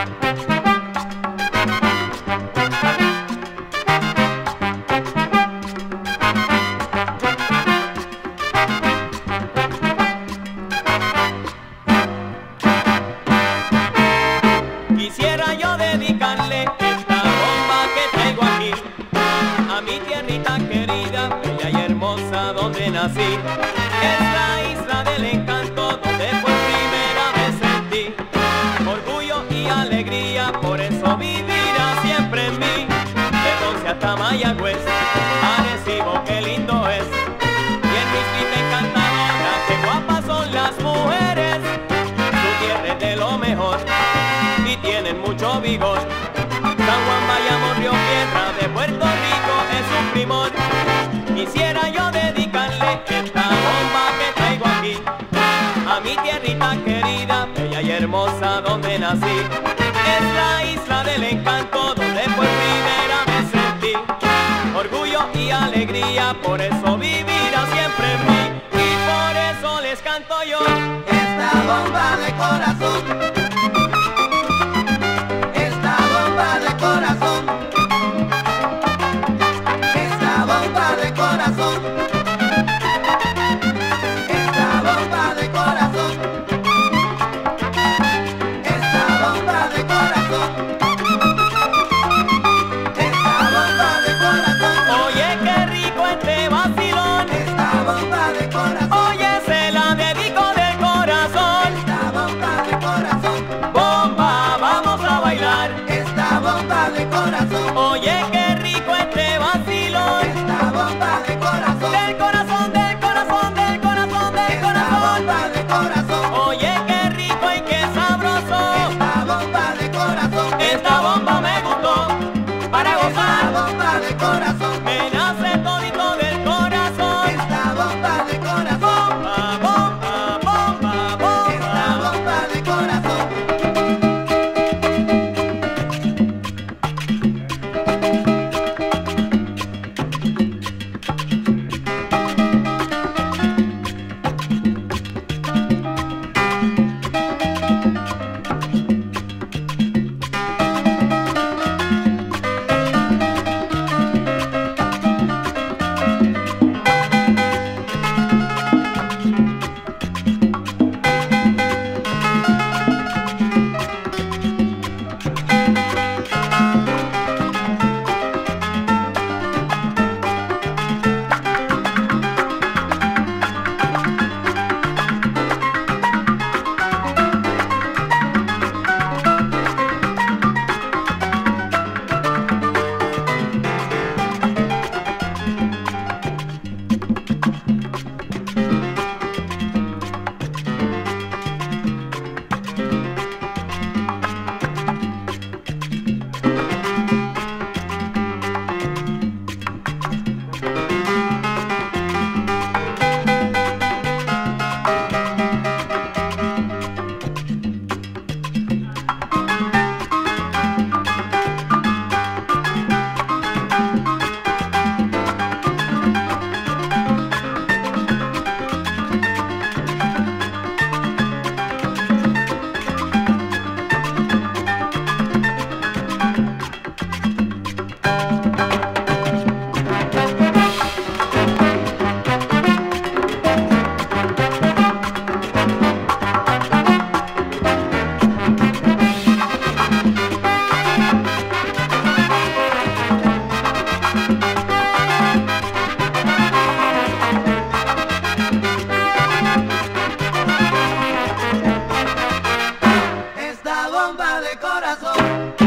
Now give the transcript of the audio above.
Quisiera yo dedicarle esta bomba que traigo aquí a mi tierrita querida, bella y hermosa donde nací. Es la isla del encanto donde por primera vez sentí orgullo y alegría, por eso vivirá siempre en mí. De Ponce hasta Mayagüez, Arecibo, qué lindo es. Y en mi isla encantadora, qué guapas son las mujeres. Su tierra es de lo mejor y tienen mucho vigor. San Juan, Bayamón, Río Piedra de Puerto Rico es un primor. Quisiera yo dedicarle esta bomba que traigo aquí a mi tierrita querida, bella y hermosa donde nací. Es la isla del encanto donde por primera vez sentí orgullo y alegría, por eso vivirá siempre en mí y por eso les canto yo Esta bomba de corazón. Oye, qué rico este vacilón. Esta bomba de corazón. Del corazón, del corazón, del corazón, del Esta corazón. bomba de corazón. Oye, qué rico y qué sabroso. Esta bomba de corazón. Esta bomba me gustó para Esta gozar. bomba de corazón. Me nace todito del corazón. Esta bomba de corazón. Bomba, bomba, bomba, bomba. Esta bomba de corazón. Bomba de corazón.